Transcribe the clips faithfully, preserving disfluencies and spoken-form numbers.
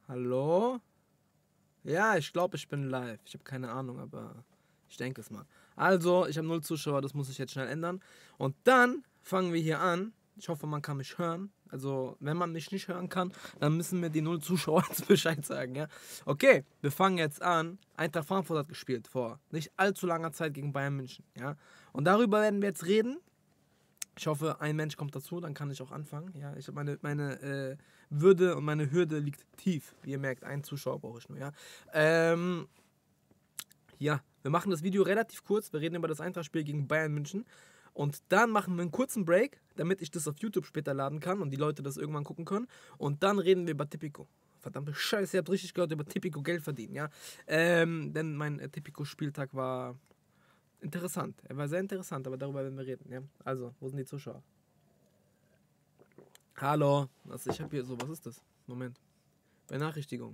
Hallo? Ja, ich glaube, ich bin live. Ich habe keine Ahnung, aber ich denke es mal. Also, ich habe null Zuschauer, das muss ich jetzt schnell ändern. Und dann fangen wir hier an. Ich hoffe, man kann mich hören. Also, wenn man mich nicht hören kann, dann müssen mir die null Zuschauer jetzt Bescheid sagen, ja? Okay, wir fangen jetzt an. Eintracht Frankfurt hat gespielt vor nicht allzu langer Zeit gegen Bayern München, ja? Und darüber werden wir jetzt reden. Ich hoffe, ein Mensch kommt dazu, dann kann ich auch anfangen. Ja, ich habe meine, meine äh, Würde und meine Hürde liegt tief. Wie ihr merkt, einen Zuschauer brauche ich nur, ja. Ähm, ja, wir machen das Video relativ kurz. Wir reden über das Eintracht-Spiel gegen Bayern München. Und dann machen wir einen kurzen Break, damit ich das auf YouTube später laden kann und die Leute das irgendwann gucken können. Und dann reden wir über Tipico. Verdammte Scheiße, ihr habt richtig gehört, über Tipico Geld verdienen, ja. Ähm, denn mein äh, Tipico-Spieltag war interessant. Er war sehr interessant, aber darüber werden wir reden, ja. Also, wo sind die Zuschauer? Hallo. Also ich habe hier so, was ist das? Moment. Benachrichtigung.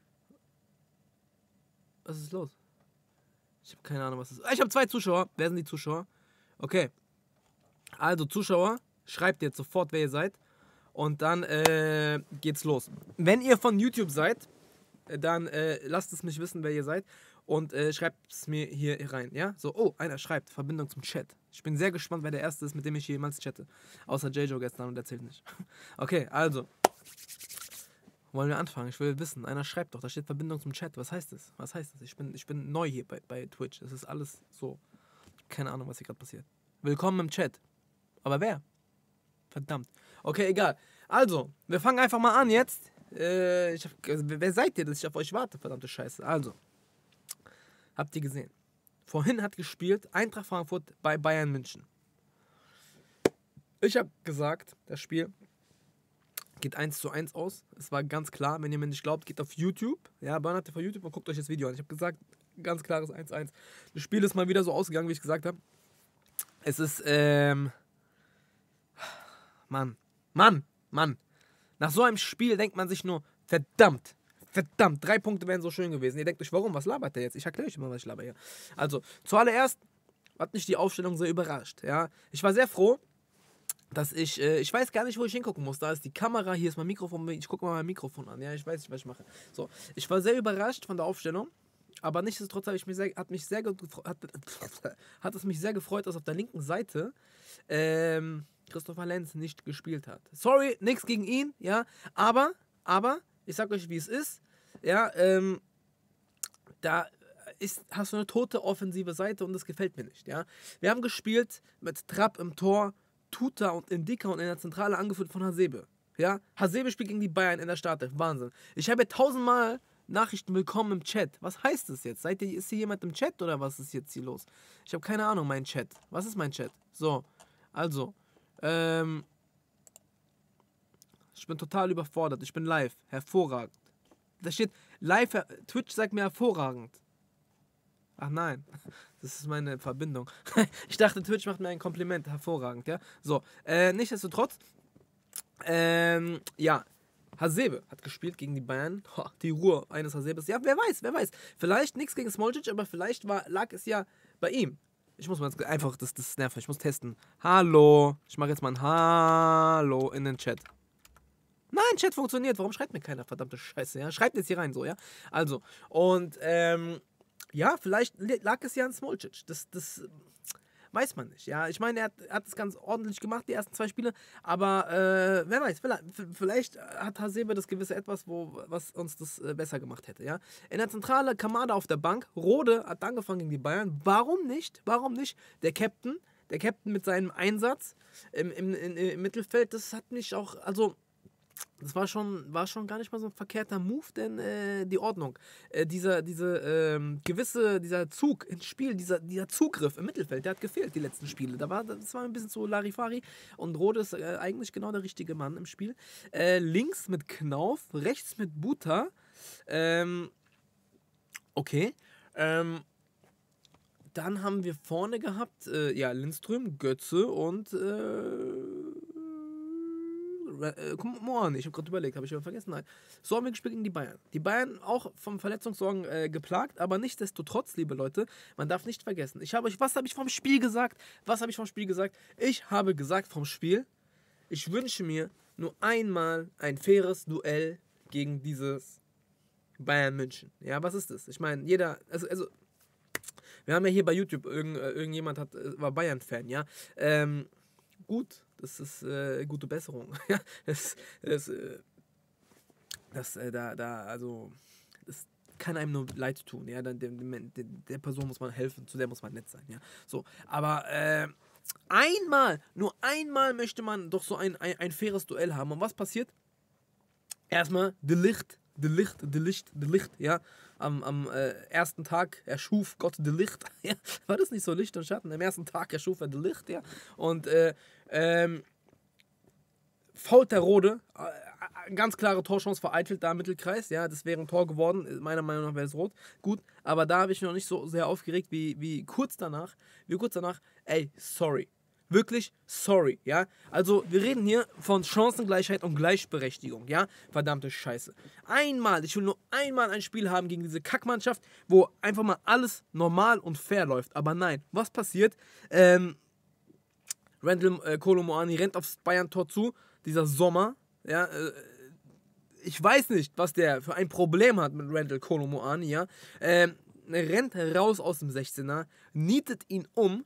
Was ist los? Ich habe keine Ahnung, was das ist. Ich habe zwei Zuschauer. Wer sind die Zuschauer? Okay. Also, Zuschauer, schreibt jetzt sofort, wer ihr seid. Und dann äh, geht's los. Wenn ihr von YouTube seid, dann äh, lasst es mich wissen, wer ihr seid. Und äh, schreibt es mir hier rein, ja? So, oh, einer schreibt, Verbindung zum Chat. Ich bin sehr gespannt, wer der Erste ist, mit dem ich jemals chatte. Außer J-Jo gestern und der zählt nicht. Okay, also. Wollen wir anfangen? Ich will wissen. Einer schreibt doch, da steht Verbindung zum Chat. Was heißt das? Was heißt das? Ich bin, ich bin neu hier bei, bei Twitch. Es ist alles so. Keine Ahnung, was hier gerade passiert. Willkommen im Chat. Aber wer? Verdammt. Okay, egal. Also, wir fangen einfach mal an jetzt. Äh, ich hab, wer seid ihr, dass ich auf euch warte? Verdammte Scheiße. Also. Habt ihr gesehen? Vorhin hat gespielt Eintracht Frankfurt bei Bayern München. Ich habe gesagt, das Spiel geht eins zu eins aus. Es war ganz klar, wenn ihr mir nicht glaubt, geht auf YouTube. Ja, Bernhard T V YouTube und guckt euch das Video an. Ich habe gesagt, ganz klares eins zu eins. Das Spiel ist mal wieder so ausgegangen, wie ich gesagt habe. Es ist, ähm... Mann, Mann, Mann. Nach so einem Spiel denkt man sich nur, verdammt. Verdammt, drei Punkte wären so schön gewesen. Ihr denkt euch, warum? Was labert der jetzt? Ich erkläre euch immer, was ich laber hier. Also, zuallererst hat mich die Aufstellung sehr überrascht. Ja? Ich war sehr froh, dass ich, äh, ich weiß gar nicht, wo ich hingucken muss. Da ist die Kamera, hier ist mein Mikrofon. Ich gucke mal mein Mikrofon an. Ja, ich weiß nicht, was ich mache. So, ich war sehr überrascht von der Aufstellung. Aber nichtsdestotrotz habe ich mich sehr, hat mich sehr hat, hat es mich sehr gefreut, dass auf der linken Seite ähm, Christopher Lenz nicht gespielt hat. Sorry, nichts gegen ihn, ja, aber, aber, ich sag euch, wie es ist, ja, ähm, da ist, hast du eine tote offensive Seite und das gefällt mir nicht, ja. Wir haben gespielt mit Trapp im Tor, Tuta und Indika und in der Zentrale angeführt von Hasebe, ja. Hasebe spielt gegen die Bayern in der Startelf, Wahnsinn. Ich habe tausendmal Nachrichten willkommen im Chat. Was heißt das jetzt? Seid ihr, ist hier jemand im Chat oder was ist jetzt hier los? Ich habe keine Ahnung, mein Chat. Was ist mein Chat? So, also, ähm, ich bin total überfordert. Ich bin live. Hervorragend. Da steht live, Twitch sagt mir hervorragend. Ach nein, das ist meine Verbindung. Ich dachte, Twitch macht mir ein Kompliment. Hervorragend, ja. So, äh, nichtsdestotrotz, ähm, ja. Hasebe hat gespielt gegen die Bayern. Ho, die Ruhe eines Hasebes. Ja, wer weiß, wer weiß. Vielleicht nichts gegen Smolcic, aber vielleicht war, lag es ja bei ihm. Ich muss mal jetzt einfach, das, das nervt, ich muss testen. Hallo. Ich mache jetzt mal ein Hallo in den Chat. Nein, Chat funktioniert. Warum schreibt mir keiner? Verdammte Scheiße, ja. Schreibt jetzt hier rein, so, ja. Also, und, ähm, ja, vielleicht lag es ja an Smolcic. Das, das weiß man nicht, ja. Ich meine, er hat, er hat es ganz ordentlich gemacht, die ersten zwei Spiele, aber äh, wer weiß, vielleicht, vielleicht hat Hasebe das gewisse Etwas, wo, was uns das äh, besser gemacht hätte, ja. In der Zentrale Kamada auf der Bank, Rode hat angefangen gegen die Bayern, warum nicht, warum nicht? Der Captain, der Captain mit seinem Einsatz im, im, im, im Mittelfeld, das hat mich auch, also das war schon, war schon gar nicht mal so ein verkehrter Move, denn äh, die Ordnung, äh, dieser, diese ähm, gewisse, dieser Zug ins Spiel, dieser, dieser Zugriff im Mittelfeld, der hat gefehlt die letzten Spiele. Da war, das war ein bisschen so Larifari und Rode ist äh, eigentlich genau der richtige Mann im Spiel. Äh, links mit Knauf, rechts mit Buta. Ähm, okay. Ähm, dann haben wir vorne gehabt, äh, ja, Lindström, Götze und äh, Äh, komm mal, ich habe gerade überlegt, habe ich aber vergessen, nein. So haben wir gespielt gegen die Bayern. Die Bayern auch vom Verletzungssorgen äh, geplagt, aber nichtsdestotrotz, liebe Leute, man darf nicht vergessen. Ich habe euch, was habe ich vom Spiel gesagt? Was habe ich vom Spiel gesagt? Ich habe gesagt vom Spiel, ich wünsche mir nur einmal ein faires Duell gegen dieses Bayern München. Ja, was ist das? Ich meine, jeder, also, also, wir haben ja hier bei YouTube, irgend, äh, irgendjemand hat, äh, war Bayern-Fan, ja. Ähm, gut, das ist äh, gute Besserung. Ja, das, das, äh, das, äh, da, da, also, das kann einem nur leid tun, ja. Dann, dem, dem, dem, der Person muss man helfen, zu der muss man nett sein, ja. So, aber, äh, einmal, nur einmal möchte man doch so ein, ein, ein faires Duell haben. Und was passiert? Erstmal, De Licht, De Licht, De Licht, De Licht, ja. Am, am äh, ersten Tag erschuf Gott De Licht. Ja. War das nicht so Licht und Schatten? Am ersten Tag erschuf er De Licht, ja. Und, äh, ähm, fault der Rode, äh, ganz klare Torchance vereitelt da im Mittelkreis, ja, das wäre ein Tor geworden, meiner Meinung nach wäre es rot, gut, aber da habe ich mich noch nicht so sehr aufgeregt, wie, wie kurz danach, wie kurz danach, ey, sorry, wirklich sorry, ja, also wir reden hier von Chancengleichheit und Gleichberechtigung, ja, verdammte Scheiße, einmal, ich will nur einmal ein Spiel haben gegen diese Kackmannschaft, wo einfach mal alles normal und fair läuft, aber nein, was passiert, ähm, Randall äh, Kolo Muani rennt aufs Bayern-Tor zu, dieser Sommer, ja, äh, ich weiß nicht, was der für ein Problem hat mit Randall Kolo Muani, ja, ähm, rennt raus aus dem sechzehner, nietet ihn um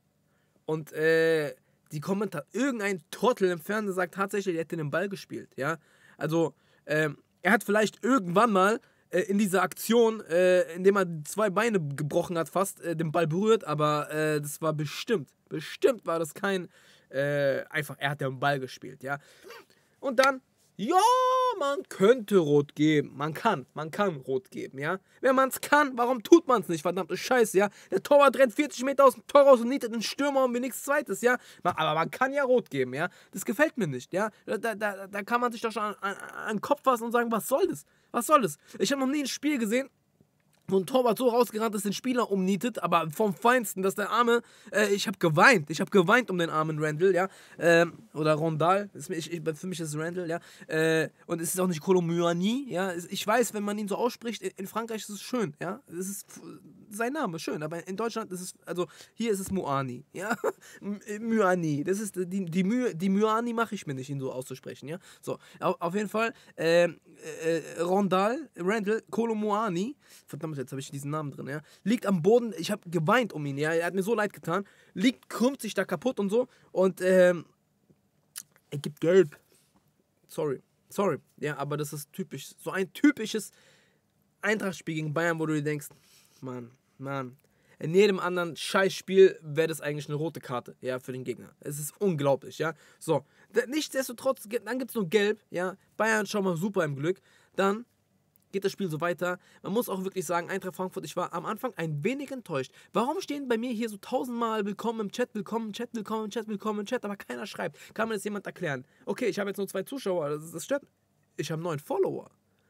und äh, die Kommentar, irgendein Trottel im Fernsehen sagt tatsächlich, er hätte den Ball gespielt, ja, also, ähm, er hat vielleicht irgendwann mal äh, in dieser Aktion, äh, indem er zwei Beine gebrochen hat fast, äh, den Ball berührt, aber äh, das war bestimmt, bestimmt war das kein, äh, einfach, er hat den Ball gespielt, ja, und dann, ja, man könnte rot geben. Man kann, man kann rot geben, ja. Wenn man es kann, warum tut man es nicht? Verdammte Scheiße, ja. Der Torwart rennt vierzig Meter aus dem Tor raus und nietet den Stürmer um wie nichts Zweites, ja. Aber man kann ja rot geben, ja. Das gefällt mir nicht, ja. Da, da, da kann man sich doch schon an, an, an den Kopf fassen und sagen, was soll das? Was soll das? Ich habe noch nie ein Spiel gesehen, wo ein Torwart so rausgerannt ist, den Spieler umnietet, aber vom Feinsten, dass der Arme, äh, ich habe geweint, ich habe geweint um den armen Randall, ja, ähm, oder Rondal, ist, ich, ich, für mich ist es Randall, ja, äh, und es ist auch nicht Kolo Muani, ja, ich weiß, wenn man ihn so ausspricht, in Frankreich ist es schön, ja, es ist sein Name, schön, aber in Deutschland ist es, also hier ist es Muani, ja, Muani, das ist, die, die Mühe, die Muani mache ich mir nicht, ihn so auszusprechen, ja, so, auf, auf jeden Fall, äh, äh, Rondal, Randall, Kolo Muani, verdammt, jetzt habe ich diesen Namen drin, ja, liegt am Boden, ich habe geweint um ihn, ja, er hat mir so leid getan, liegt, krümmt sich da kaputt und so und, ähm, er gibt gelb, sorry, sorry, ja, aber das ist typisch, so ein typisches Eintracht-Spiel gegen Bayern, wo du dir denkst, Mann, Mann, in jedem anderen Scheißspiel wäre das eigentlich eine rote Karte, ja, für den Gegner. Es ist unglaublich, ja, so, nichtsdestotrotz, dann gibt es nur gelb, ja, Bayern schon mal super im Glück, dann geht das Spiel so weiter. Man muss auch wirklich sagen, Eintracht Frankfurt, ich war am Anfang ein wenig enttäuscht. Warum stehen bei mir hier so tausendmal willkommen im Chat, willkommen im Chat, willkommen im Chat, willkommen im Chat, aber keiner schreibt? Kann mir das jemand erklären? Okay, ich habe jetzt nur zwei Zuschauer, das, das stört. Ich habe neun Follower.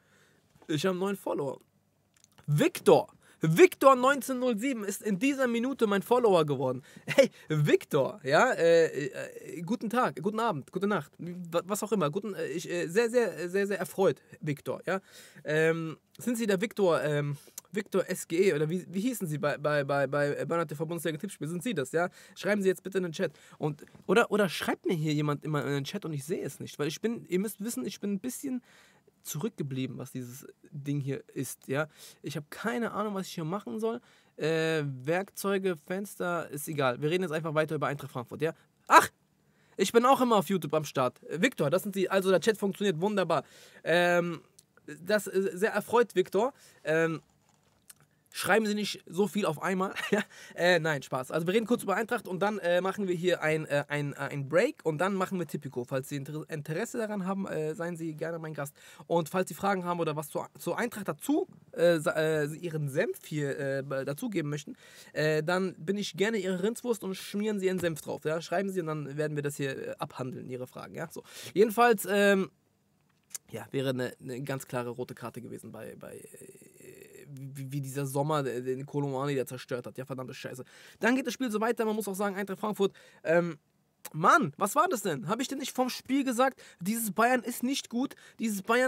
Ich habe neun Follower. Victor, Victor neunzehnhundertsieben ist in dieser Minute mein Follower geworden. Hey, Victor, ja, äh, äh, guten Tag, guten Abend, gute Nacht, was auch immer. Guten, äh, ich, äh, sehr, sehr, sehr, sehr erfreut, Victor, ja. Ähm, sind Sie der Victor, ähm, Victor S G E oder wie, wie hießen Sie bei, bei, bei, bei Bernhard T V Bundesliga Tippspiel? Sind Sie das, ja? Schreiben Sie jetzt bitte in den Chat. Und, oder, oder schreibt mir hier jemand immer in den Chat und ich sehe es nicht, weil ich bin, ihr müsst wissen, ich bin ein bisschen zurückgeblieben, was dieses Ding hier ist, ja. Ich habe keine Ahnung, was ich hier machen soll. Äh, Werkzeuge, Fenster, ist egal. Wir reden jetzt einfach weiter über Eintracht Frankfurt, ja. Ach, ich bin auch immer auf YouTube am Start. Victor, das sind Sie, also der Chat funktioniert wunderbar. Ähm, das ist sehr erfreut, Victor. Ähm, Schreiben Sie nicht so viel auf einmal. äh, nein, Spaß. Also wir reden kurz über Eintracht und dann äh, machen wir hier ein, äh, ein, äh, ein Break und dann machen wir Tipico. Falls Sie Inter Interesse daran haben, äh, seien Sie gerne mein Gast. Und falls Sie Fragen haben oder was zur, zur Eintracht dazu, äh, äh, Ihren Senf hier äh, dazugeben möchten, äh, dann bin ich gerne Ihre Rindswurst und schmieren Sie Ihren Senf drauf. Ja? Schreiben Sie und dann werden wir das hier äh, abhandeln, Ihre Fragen. Ja? So. Jedenfalls, ähm, ja, wäre eine, eine ganz klare rote Karte gewesen bei, bei äh, wie, wie dieser Sommer den Kolo Muani, der zerstört hat. Ja, verdammte Scheiße. Dann geht das Spiel so weiter. Man muss auch sagen, Eintracht Frankfurt, ähm, Mann, was war das denn? Habe ich denn nicht vom Spiel gesagt? Dieses Bayern ist nicht gut. Dieses Bayern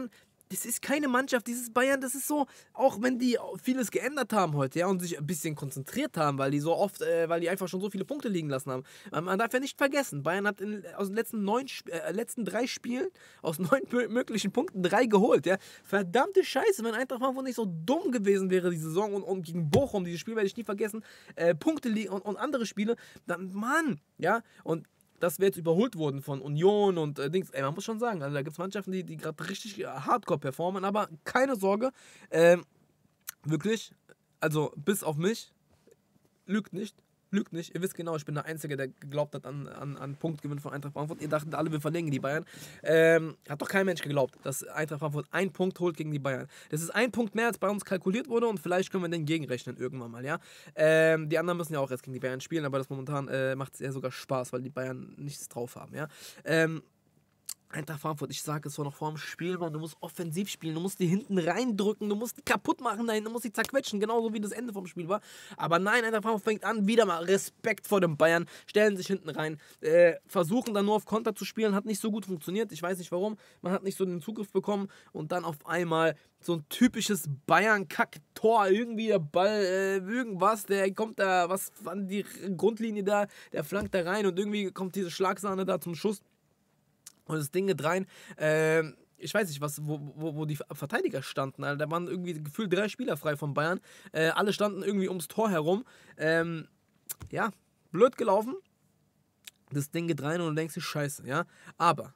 das ist keine Mannschaft, dieses Bayern, das ist so, auch wenn die vieles geändert haben heute, ja, und sich ein bisschen konzentriert haben, weil die so oft, äh, weil die einfach schon so viele Punkte liegen lassen haben. Man, man darf ja nicht vergessen, Bayern hat in, aus den letzten, neun, äh, letzten drei Spielen, aus neun möglichen Punkten, drei geholt, ja. Verdammte Scheiße, wenn Eintracht Frankfurt nicht so dumm gewesen wäre, die Saison, und, und gegen Bochum, dieses Spiel werde ich nie vergessen, äh, Punkte liegen und, und andere Spiele, dann, Mann, ja, und dass wir jetzt überholt wurden von Union und äh, Dings. Ey, man muss schon sagen, also da gibt es Mannschaften, die, die gerade richtig äh, hardcore performen, aber keine Sorge, ähm, wirklich, also bis auf mich, lügt nicht, lügt nicht. Ihr wisst genau, ich bin der Einzige, der geglaubt hat an, an, an Punktgewinn von Eintracht Frankfurt. Ihr dachtet alle, wir verlängern die Bayern. Ähm, hat doch kein Mensch geglaubt, dass Eintracht Frankfurt einen Punkt holt gegen die Bayern. Das ist ein Punkt mehr, als bei uns kalkuliert wurde, und vielleicht können wir den gegenrechnen irgendwann mal, ja. Ähm, die anderen müssen ja auch erst gegen die Bayern spielen, aber das momentan äh, macht es eher sogar Spaß, weil die Bayern nichts drauf haben, ja. Ähm, Eintracht Frankfurt, ich sage es war noch vor dem Spiel, Mann, du musst offensiv spielen, du musst die hinten reindrücken, du musst die kaputt machen, dahin, du musst die zerquetschen, genauso wie das Ende vom Spiel war. Aber nein, Eintracht Frankfurt fängt an, wieder mal Respekt vor den Bayern, stellen sich hinten rein, äh, versuchen dann nur auf Konter zu spielen, hat nicht so gut funktioniert, ich weiß nicht warum, man hat nicht so den Zugriff bekommen, und dann auf einmal so ein typisches Bayern-Kack-Tor, irgendwie der Ball, äh, irgendwas, der kommt da, was an die Grundlinie da, der flankt da rein, und irgendwie kommt diese Schlagsahne da zum Schuss. Und das Ding geht rein. Ähm, ich weiß nicht, was, wo, wo, wo die Verteidiger standen. Also, da waren irgendwie gefühlt drei Spieler frei von Bayern. Äh, alle standen irgendwie ums Tor herum. Ähm, ja, blöd gelaufen. Das Ding geht rein und du denkst dir, scheiße, ja. Aber.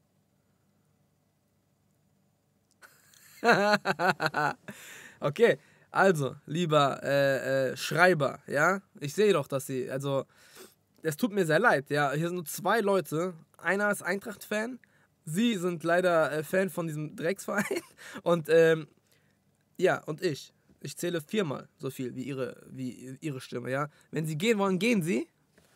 Okay, also, lieber äh, äh, Schreiber, ja. Ich sehe doch, dass sie, also, es tut mir sehr leid, ja. Hier sind nur zwei Leute. Einer ist Eintracht-Fan. Sie sind leider äh, Fan von diesem Drecksverein. Und, ähm, ja, und ich. Ich zähle viermal so viel wie ihre, wie ihre Stimme, ja. Wenn sie gehen wollen, gehen sie.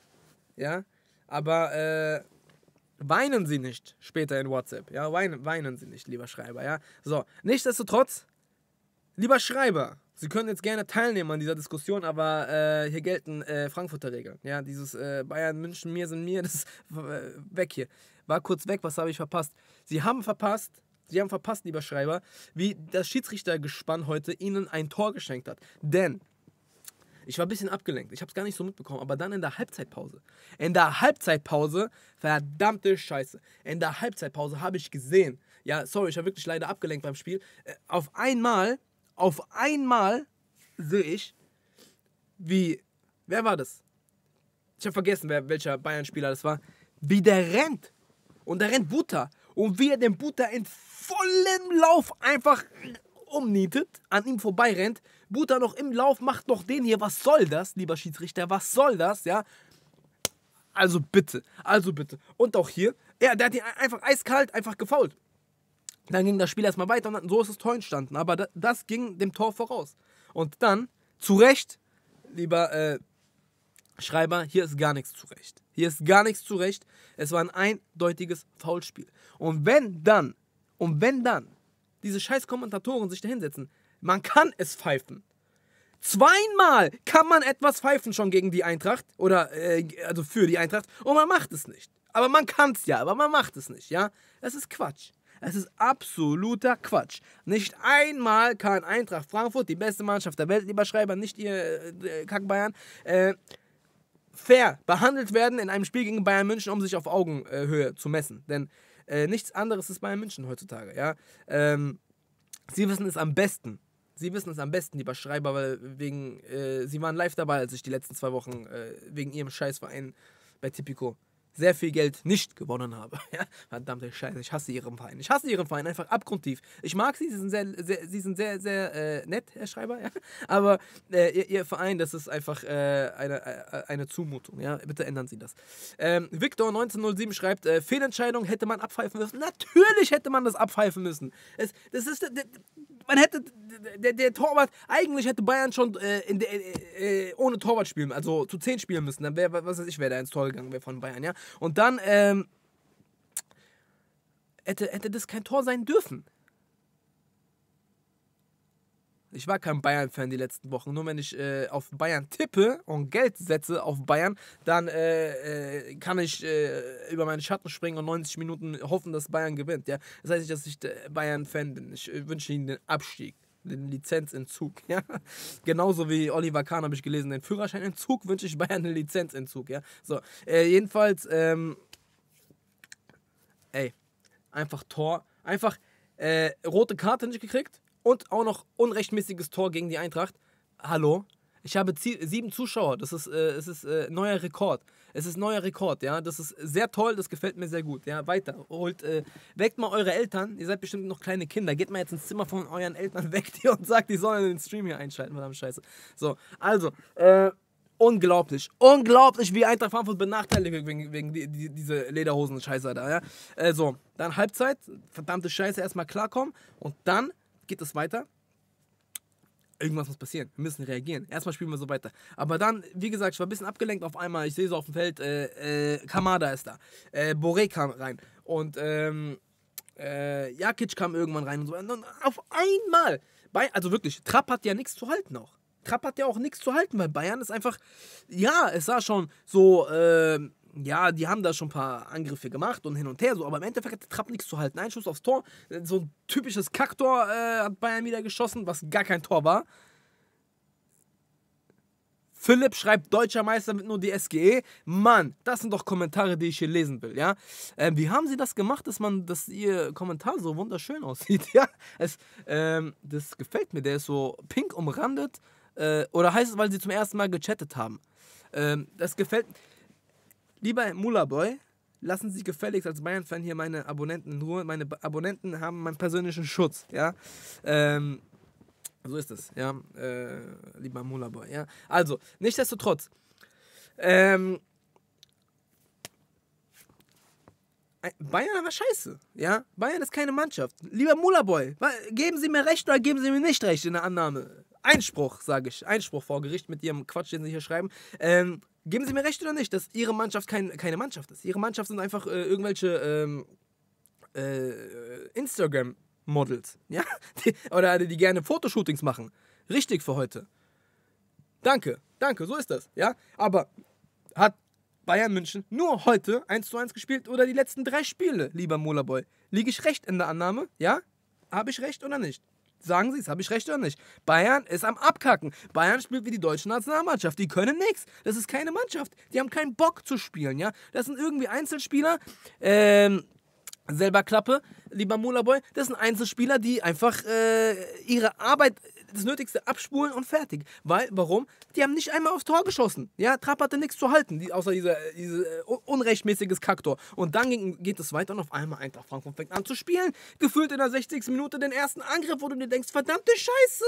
Ja. Aber, äh, weinen Sie nicht später in WhatsApp, ja. Weinen, weinen Sie nicht, lieber Schreiber, ja. So, nichtsdestotrotz, lieber Schreiber, Sie können jetzt gerne teilnehmen an dieser Diskussion, aber äh, hier gelten äh, Frankfurter Regeln. Ja, dieses äh, Bayern, München, mir sind mir, das ist äh, weg hier. War kurz weg, was habe ich verpasst? Sie haben verpasst, Sie haben verpasst, lieber Schreiber, wie das Schiedsrichtergespann heute Ihnen ein Tor geschenkt hat. Denn ich war ein bisschen abgelenkt, ich habe es gar nicht so mitbekommen, aber dann in der Halbzeitpause. In der Halbzeitpause, verdammte Scheiße, in der Halbzeitpause habe ich gesehen, ja, sorry, ich war wirklich leider abgelenkt beim Spiel, äh, auf einmal... Auf einmal sehe ich, wie, wer war das? Ich habe vergessen, wer, welcher Bayern-Spieler das war. Wie der rennt. Und der rennt Buta. Und wie er den Buta in vollem Lauf einfach umnietet, an ihm vorbei rennt. Buta noch im Lauf, macht noch den hier. Was soll das, lieber Schiedsrichter? Was soll das, ja? Also bitte, also bitte. Und auch hier, ja, der hat ihn einfach eiskalt einfach gefoult. Dann ging das Spiel erstmal weiter und so ist das Tor entstanden. Aber das, das ging dem Tor voraus. Und dann, zu Recht, lieber äh, Schreiber, hier ist gar nichts zu Recht. Hier ist gar nichts zu Recht. Es war ein eindeutiges Foulspiel. Und wenn dann, und wenn dann, diese scheiß Kommentatoren sich da hinsetzen, man kann es pfeifen. Zweimal kann man etwas pfeifen schon gegen die Eintracht, oder, äh, also für die Eintracht, und man macht es nicht. Aber man kann es ja, aber man macht es nicht, ja. Das ist Quatsch. Es ist absoluter Quatsch. Nicht einmal kann Eintracht Frankfurt, die beste Mannschaft der Welt, lieber Schreiber, nicht ihr äh, Kack-Bayern, äh, fair behandelt werden in einem Spiel gegen Bayern München, um sich auf Augenhöhe zu messen. Denn äh, nichts anderes ist Bayern München heutzutage. Ja? Ähm, sie wissen es am besten. Sie wissen es am besten, lieber Schreiber, weil wegen, äh, sie waren live dabei, als ich die letzten zwei Wochen äh, wegen ihrem Scheißverein bei Tipico sehr viel Geld nicht gewonnen habe. Ja? Verdammte Scheiße, ich hasse ihren Verein. Ich hasse ihren Verein einfach abgrundtief. Ich mag sie, sie sind sehr, sehr, sie sind sehr, sehr äh, nett, Herr Schreiber, ja? Aber äh, ihr, ihr Verein, das ist einfach äh, eine, äh, eine Zumutung. Ja? Bitte ändern Sie das. Ähm, Victor neunzehnhundertsieben schreibt, äh, Fehlentscheidung hätte man abpfeifen müssen. Natürlich hätte man das abpfeifen müssen. Es, das ist, man hätte, der, der Torwart, eigentlich hätte Bayern schon äh, in der, äh, ohne Torwart spielen, also zu zehn spielen müssen. Dann wäre, was weiß ich, wer da ins Tor gegangen wäre von Bayern, ja. Und dann ähm, hätte, hätte das kein Tor sein dürfen. Ich war kein Bayern-Fan die letzten Wochen. Nur wenn ich äh, auf Bayern tippe und Geld setze auf Bayern, dann äh, äh, kann ich äh, über meinen Schatten springen und neunzig Minuten hoffen, dass Bayern gewinnt. Ja? Das heißt nicht, dass ich Bayern-Fan bin. Ich äh, wünsche ihnen den Abstieg, den Lizenzentzug. Ja? Genauso wie Oliver Kahn habe ich gelesen, den Führerscheinentzug wünsche ich Bayern den Lizenzentzug. Ja? So, äh, jedenfalls, ähm, ey, einfach Tor, einfach äh, rote Karte nicht gekriegt. Und auch noch unrechtmäßiges Tor gegen die Eintracht. Hallo? Ich habe sieben Zuschauer. Das ist, äh, es ist äh, neuer Rekord. Es ist neuer Rekord, ja. Das ist sehr toll, das gefällt mir sehr gut. Ja, weiter. Holt, äh, weckt mal eure Eltern. Ihr seid bestimmt noch kleine Kinder. Geht mal jetzt ins Zimmer von euren Eltern, weckt ihr und sagt, die sollen den Stream hier einschalten, verdammt scheiße. So, also, äh, unglaublich. Unglaublich, wie Eintracht Frankfurt benachteiligt wird wegen, wegen die, die, diese Lederhosen-Scheiße da, ja. Äh, so, dann Halbzeit. Verdammte Scheiße, erstmal klarkommen. Und dann geht es weiter. Irgendwas muss passieren. Wir müssen reagieren. Erstmal spielen wir so weiter. Aber dann, wie gesagt, ich war ein bisschen abgelenkt auf einmal. Ich sehe so auf dem Feld, äh, äh, Kamada ist da. Äh, Boré kam rein. Und, ähm, äh, Jakic kam irgendwann rein und so. Und auf einmal. Bei, also wirklich, Trapp hat ja nichts zu halten auch. Trapp hat ja auch nichts zu halten, weil Bayern ist einfach, ja, es sah schon so, äh, ja, die haben da schon ein paar Angriffe gemacht und hin und her, so, aber im Endeffekt hat der Trapp nichts zu halten. Ein Schuss aufs Tor, so ein typisches Kacktor äh, hat Bayern wieder geschossen, was gar kein Tor war. Philipp schreibt, deutscher Meister mit nur die S G E. Mann, das sind doch Kommentare, die ich hier lesen will, ja. Ähm, wie haben sie das gemacht, dass man, dass ihr Kommentar so wunderschön aussieht, ja? Es, ähm, das gefällt mir, der ist so pink umrandet, äh, oder heißt es, weil sie zum ersten Mal gechattet haben? Ähm, das gefällt mir. Lieber Mulaboy, lassen Sie gefälligst als Bayern-Fan hier meine Abonnenten in Ruhe. Meine Abonnenten haben meinen persönlichen Schutz, ja. Ähm, so ist es, ja. Äh, lieber Mulaboy, ja. Also, nichtsdestotrotz. Ähm, Bayern war scheiße, ja. Bayern ist keine Mannschaft. Lieber Mulaboy, geben Sie mir recht oder geben Sie mir nicht recht in der Annahme? Einspruch, sage ich. Einspruch vor Gericht mit Ihrem Quatsch, den Sie hier schreiben. Ähm, Geben Sie mir recht oder nicht, dass Ihre Mannschaft kein, keine Mannschaft ist. Ihre Mannschaft sind einfach äh, irgendwelche ähm, äh, Instagram-Models, ja? Die, oder die, die gerne Fotoshootings machen. Richtig für heute. Danke, danke, so ist das, ja? Aber hat Bayern München nur heute eins zu eins gespielt oder die letzten drei Spiele, lieber Mulaboy? Liege ich recht in der Annahme, ja? Habe ich recht oder nicht? Sagen Sie es, habe ich recht oder nicht? Bayern ist am Abkacken. Bayern spielt wie die deutsche Nationalmannschaft. Die können nichts. Das ist keine Mannschaft. Die haben keinen Bock zu spielen, ja? Das sind irgendwie Einzelspieler. Ähm, selber Klappe, lieber Mulaboy. Das sind Einzelspieler, die einfach äh, ihre Arbeit, das Nötigste abspulen und fertig. Weil, warum? Die haben nicht einmal aufs Tor geschossen. Ja, Trapp hatte nichts zu halten, die, außer dieser diese, uh, unrechtmäßiges Kacktor. Und dann ging, geht es weiter und auf einmal Eintracht Frankfurt fängt an zu spielen. Gefühlt in der sechzigsten Minute den ersten Angriff, wo du dir denkst, verdammte Scheiße,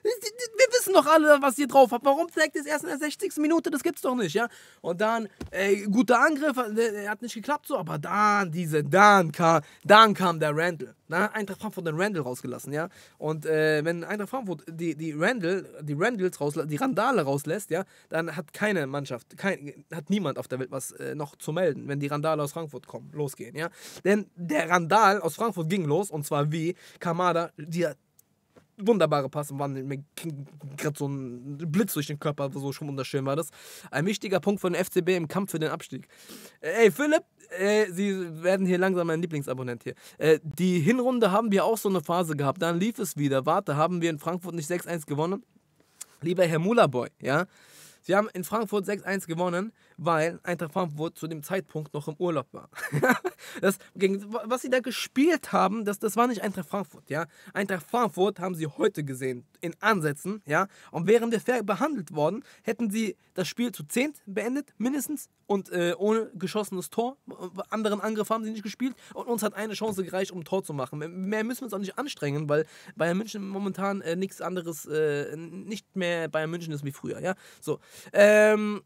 wir wissen doch alle, was ihr drauf habt. Warum zeigt ihr es erst in der sechzigsten Minute? Das gibt's doch nicht, ja? Und dann, ey, guter Angriff, der hat nicht geklappt so, aber dann, diese, dann kam, dann kam der Randall. Dann hat Eintracht Frankfurt den Randall rausgelassen, ja? Und äh, wenn Eintracht Frankfurt die, die Randall, die Randalls rauslässt, die Randale rauslässt, ja, dann hat keine Mannschaft, kein, hat niemand auf der Welt was äh, noch zu melden, wenn die Randale aus Frankfurt kommen, losgehen, ja? Denn der Randal aus Frankfurt ging los, und zwar wie Kamada, die wunderbare Pass und mir gerade so ein Blitz durch den Körper, so schon wunderschön war das. Ein wichtiger Punkt von F C B im Kampf für den Abstieg. Äh, ey, Philipp, äh, Sie werden hier langsam mein Lieblingsabonnent hier. Äh, die Hinrunde haben wir auch so eine Phase gehabt, dann lief es wieder. Warte, haben wir in Frankfurt nicht sechs eins gewonnen? Lieber Herr Mulaboy, ja? Sie haben in Frankfurt sechs eins gewonnen, weil Eintracht Frankfurt zu dem Zeitpunkt noch im Urlaub war. das, gegen, was sie da gespielt haben, das, das war nicht Eintracht Frankfurt, ja. Eintracht Frankfurt haben sie heute gesehen, in Ansätzen, ja. Und wären wir fair behandelt worden, hätten sie das Spiel zu zehnt beendet, mindestens, und äh, ohne geschossenes Tor. Anderen Angriff haben sie nicht gespielt und uns hat eine Chance gereicht, um ein Tor zu machen. Mehr müssen wir uns auch nicht anstrengen, weil Bayern München momentan äh, nichts anderes, äh, nicht mehr Bayern München ist wie früher, ja. So, ähm...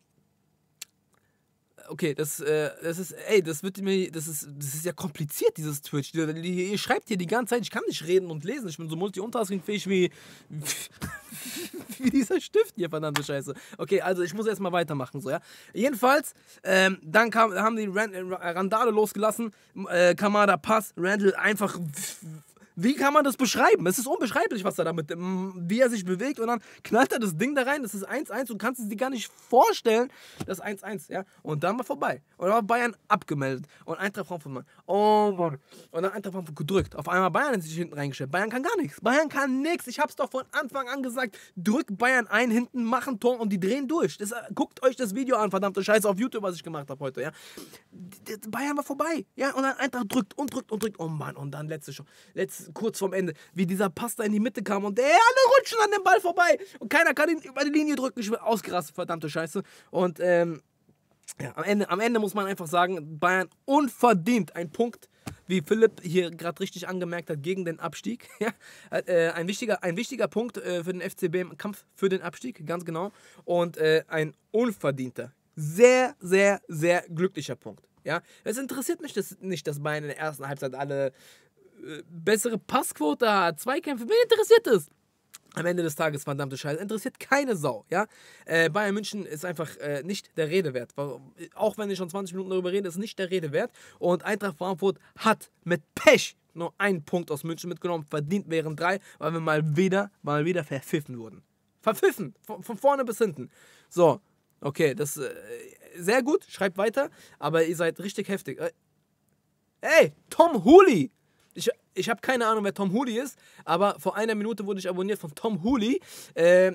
Okay, das, äh, das ist, ey, das wird mir, das ist, das ist ja kompliziert, dieses Twitch. Ihr, ihr schreibt hier die ganze Zeit, ich kann nicht reden und lesen. Ich bin so multi-untertaskingfähig wie, wie dieser Stift hier, verdammte Scheiße. Okay, also ich muss jetzt mal weitermachen, so, ja. Jedenfalls, ähm, dann kam, haben die Rand, Randale losgelassen, äh, Kamada Pass, Randall einfach Wie kann man das beschreiben? Es ist unbeschreiblich, was er damit, wie er sich bewegt und dann knallt er das Ding da rein, das ist eins eins und kannst es dir gar nicht vorstellen, das eins eins, ja. Und dann war vorbei. Und dann war Bayern abgemeldet und Eintracht Frankfurt, Mann. Oh Mann. Und dann Eintracht Frankfurt gedrückt. Auf einmal Bayern hat sich hinten reingestellt. Bayern kann gar nichts. Bayern kann nichts. Ich hab's doch von Anfang an gesagt. Drückt Bayern ein, hinten machen Tor und die drehen durch. Das, guckt euch das Video an, verdammte Scheiße, auf YouTube, was ich gemacht habe heute, ja. Bayern war vorbei, ja. Und dann Eintracht drückt und drückt und drückt. Oh Mann. Und dann letzte schon. Letzte kurz vorm Ende, wie dieser Pass da in die Mitte kam und ey, alle rutschen an dem Ball vorbei und keiner kann ihn über die Linie drücken. Ich bin ausgerastet, verdammte Scheiße. Und ähm, ja, am Ende, am Ende muss man einfach sagen, Bayern unverdient ein Punkt, wie Philipp hier gerade richtig angemerkt hat, gegen den Abstieg. Ja, äh, ein, wichtiger, ein wichtiger Punkt äh, für den F C B im Kampf für den Abstieg, ganz genau. Und äh, ein unverdienter, sehr, sehr, sehr glücklicher Punkt. Ja, es interessiert mich das nicht, dass Bayern in der ersten Halbzeit alle bessere Passquote hat, Zweikämpfe, wen interessiert das? Am Ende des Tages, verdammte Scheiße, interessiert keine Sau, ja? Äh, Bayern München ist einfach äh, nicht der Rede wert. Auch wenn ich schon zwanzig Minuten darüber rede, ist nicht der Rede wert. Und Eintracht Frankfurt hat mit Pech nur einen Punkt aus München mitgenommen, verdient wären drei, weil wir mal wieder, mal wieder verpfiffen wurden. Verpfiffen, von, von vorne bis hinten. So, okay, das äh, sehr gut, schreibt weiter, aber ihr seid richtig heftig. Äh, ey, Tom Huli! Ich, ich habe keine Ahnung, wer Tom Huli ist, aber vor einer Minute wurde ich abonniert von Tom Huli. Äh,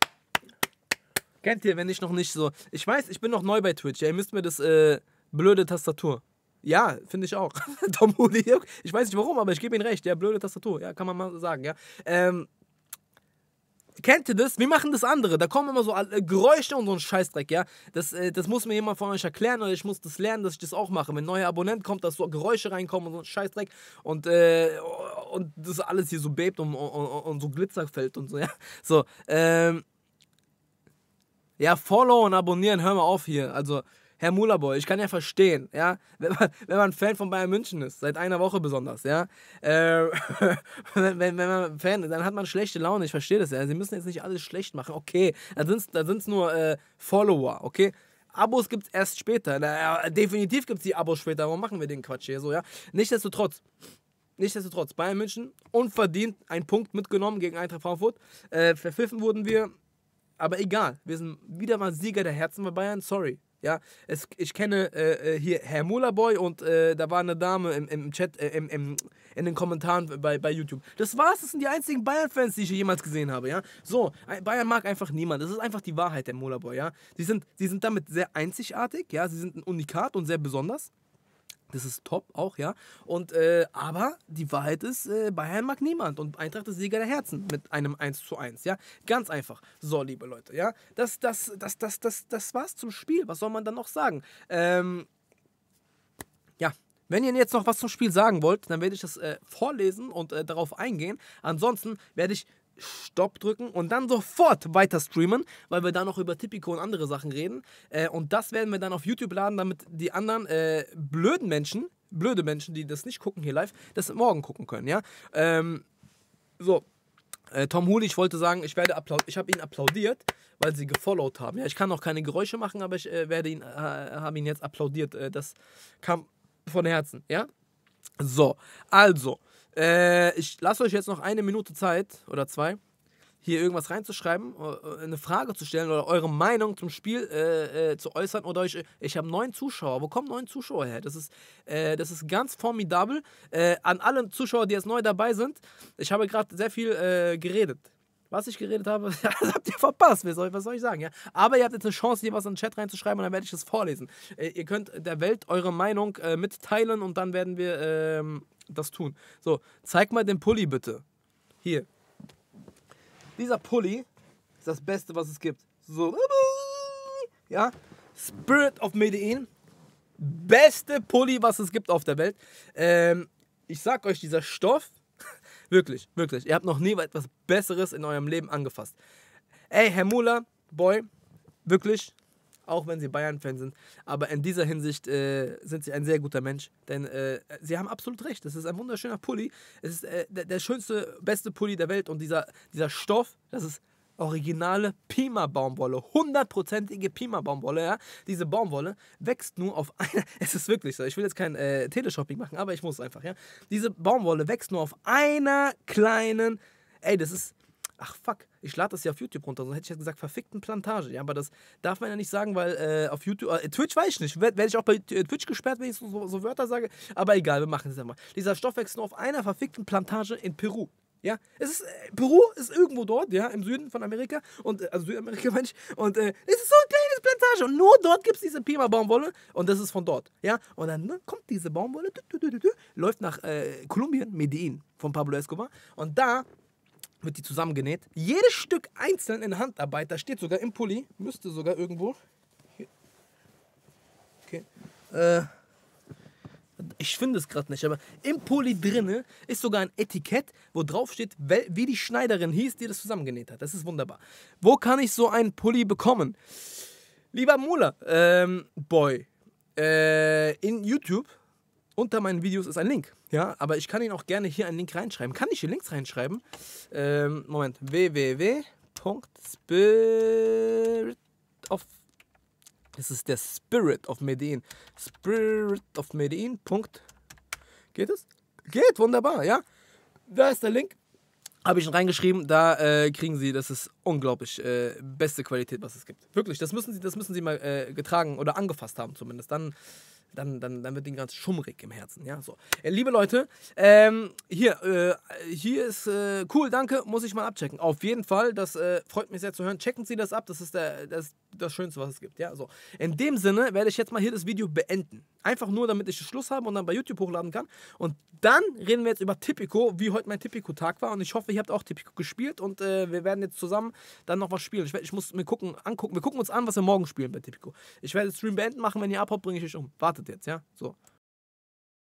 kennt ihr, wenn ich noch nicht so... Ich weiß, ich bin noch neu bei Twitch. Ja, ihr müsst mir das äh, blöde Tastatur. Ja, finde ich auch. Tom Huli, ich weiß nicht warum, aber ich gebe ihm recht. Ja, blöde Tastatur, ja, kann man mal sagen, ja. Ähm... Kennt ihr das? Wir machen das andere. Da kommen immer so Geräusche und so ein Scheißdreck, ja. Das, äh, das muss mir jemand von euch erklären oder ich muss das lernen, dass ich das auch mache. Wenn ein neuer Abonnent kommt, dass so Geräusche reinkommen und so ein Scheißdreck und, äh, und das alles hier so bebt und, und, und so Glitzer fällt und so, ja. So, ähm. Ja, Follow und abonnieren, hör mal auf hier. Also, Herr Mulaboy, ich kann ja verstehen, ja, wenn man, wenn man Fan von Bayern München ist, seit einer Woche besonders, ja, äh, wenn, wenn, wenn man Fan ist, dann hat man schlechte Laune, ich verstehe das, ja, sie müssen jetzt nicht alles schlecht machen, okay, da sind es da sind's nur äh, Follower, okay, Abos gibt's erst später, na, ja, definitiv gibt's die Abos später, warum machen wir den Quatsch hier so, ja, nichtsdestotrotz, nichtsdestotrotz, Bayern München, unverdient, ein Punkt mitgenommen gegen Eintracht Frankfurt, äh, verpfiffen wurden wir, aber egal, wir sind wieder mal Sieger der Herzen bei Bayern, sorry. Ja, es, ich kenne äh, hier Herr Mulaboy und äh, da war eine Dame im, im Chat, äh, im, im, in den Kommentaren bei, bei YouTube. Das war's, das sind die einzigen Bayern-Fans, die ich jemals gesehen habe, ja. So, Bayern mag einfach niemand, das ist einfach die Wahrheit, der Mulaboy, ja. Sie sind, sie sind damit sehr einzigartig, ja, sie sind ein Unikat und sehr besonders. Das ist top auch, ja. Und, äh, aber die Wahrheit ist, äh, Bayern mag niemand und Eintracht ist Sieger der Herzen mit einem eins zu eins, ja. Ganz einfach. So, liebe Leute, ja. Das, das, das, das, das, das war's zum Spiel. Was soll man dann noch sagen? Ähm, ja. Wenn ihr jetzt noch was zum Spiel sagen wollt, dann werde ich das äh, vorlesen und äh, darauf eingehen. Ansonsten werde ich Stopp drücken und dann sofort weiter streamen, weil wir da noch über Tipico und andere Sachen reden. Äh, und das werden wir dann auf YouTube laden, damit die anderen äh, blöden Menschen, blöde Menschen, die das nicht gucken hier live, das morgen gucken können, ja. Ähm, so, äh, Tom Huli, ich wollte sagen, ich werde applaud ich habe ihn applaudiert, weil sie gefollowt haben. Ja, ich kann noch keine Geräusche machen, aber ich äh, werde ihn, äh, habe ihn jetzt applaudiert. Äh, das kam von Herzen, ja. So, also. Äh, ich lasse euch jetzt noch eine Minute Zeit oder zwei, hier irgendwas reinzuschreiben, eine Frage zu stellen oder eure Meinung zum Spiel äh, äh, zu äußern oder euch. Ich habe neun Zuschauer. Wo kommen neun Zuschauer her? Das ist, äh, das ist ganz formidabel. Äh, an alle Zuschauer, die jetzt neu dabei sind, ich habe gerade sehr viel äh, geredet. Was ich geredet habe, das habt ihr verpasst. Was soll, was soll ich sagen? Ja? Aber ihr habt jetzt eine Chance, hier was in den Chat reinzuschreiben und dann werde ich das vorlesen. Äh, ihr könnt der Welt eure Meinung äh, mitteilen und dann werden wir ähm, das tun. So, zeig mal den Pulli bitte. Hier. Dieser Pulli ist das Beste, was es gibt. So. Ja. Spirit of Medellin. Beste Pulli, was es gibt auf der Welt. Ähm, ich sag euch, dieser Stoff, wirklich, wirklich, ihr habt noch nie etwas Besseres in eurem Leben angefasst. Ey, Herr Mula, Boy, wirklich, auch wenn Sie Bayern-Fan sind, aber in dieser Hinsicht äh, sind Sie ein sehr guter Mensch, denn äh, Sie haben absolut recht, es ist ein wunderschöner Pulli, es ist äh, der, der schönste, beste Pulli der Welt und dieser, dieser Stoff, das ist originale Pima-Baumwolle, hundertprozentige Pima-Baumwolle, ja. Diese Baumwolle wächst nur auf einer, es ist wirklich so, ich will jetzt kein äh, Teleshopping machen, aber ich muss es einfach, ja. Diese Baumwolle wächst nur auf einer kleinen, ey, das ist, ach fuck, ich lade das ja auf YouTube runter, sonst hätte ich jetzt gesagt, verfickten Plantage, ja, aber das darf man ja nicht sagen, weil äh, auf YouTube, äh, Twitch weiß ich nicht, werde werd ich auch bei Twitch gesperrt, wenn ich so, so, so Wörter sage, aber egal, wir machen es ja mal. Dieser Stoff wächst nur auf einer verfickten Plantage in Peru. Ja, es ist, äh, Peru ist irgendwo dort, ja, im Süden von Amerika, und, äh, also Südamerika meine ich, und äh, es ist so ein kleines Plantage und nur dort gibt es diese Pima-Baumwolle und das ist von dort, ja, und dann ne, kommt diese Baumwolle, du, du, du, du, läuft nach äh, Kolumbien, Medellin, von Pablo Escobar, und da wird die zusammengenäht, jedes Stück einzeln in Handarbeit, da steht sogar im Pulli, müsste sogar irgendwo, hier. Okay, äh, ich finde es gerade nicht, aber im Pulli drinne ist sogar ein Etikett, wo drauf steht, wie die Schneiderin hieß, die das zusammengenäht hat. Das ist wunderbar. Wo kann ich so einen Pulli bekommen? Lieber Mula, ähm, Boy, äh, in YouTube unter meinen Videos ist ein Link, ja, aber ich kann Ihnen auch gerne hier einen Link reinschreiben. Kann ich hier Links reinschreiben? Ähm, Moment, w w w punkt spirit of Das ist der Spirit of Medellin. Spirit of Medellin. Punkt. Geht es? Geht, wunderbar, ja. Da ist der Link. Habe ich schon reingeschrieben. Da äh, kriegen Sie, das ist unglaublich, äh, beste Qualität, was es gibt. Wirklich, das müssen Sie, das müssen Sie mal äh, getragen oder angefasst haben zumindest. Dann, dann, dann, dann wird Ihnen ganz schummrig im Herzen. Ja, so. Äh, liebe Leute, ähm, hier, äh, hier ist äh, cool, danke, muss ich mal abchecken. Auf jeden Fall, das äh, freut mich sehr zu hören. Checken Sie das ab, das ist der, das, das Schönste, was es gibt. Ja, so. In dem Sinne werde ich jetzt mal hier das Video beenden. Einfach nur, damit ich Schluss habe und dann bei YouTube hochladen kann. Und dann reden wir jetzt über Tipico, wie heute mein Tipico-Tag war. Und ich hoffe, ihr habt auch Tipico gespielt und äh, wir werden jetzt zusammen dann noch was spielen. Ich, werd, ich muss mir gucken, angucken. Wir gucken uns an, was wir morgen spielen bei Tipico. Ich werde den Stream beenden machen, wenn ihr abhaut, bringe ich euch um. Wartet jetzt, ja? So.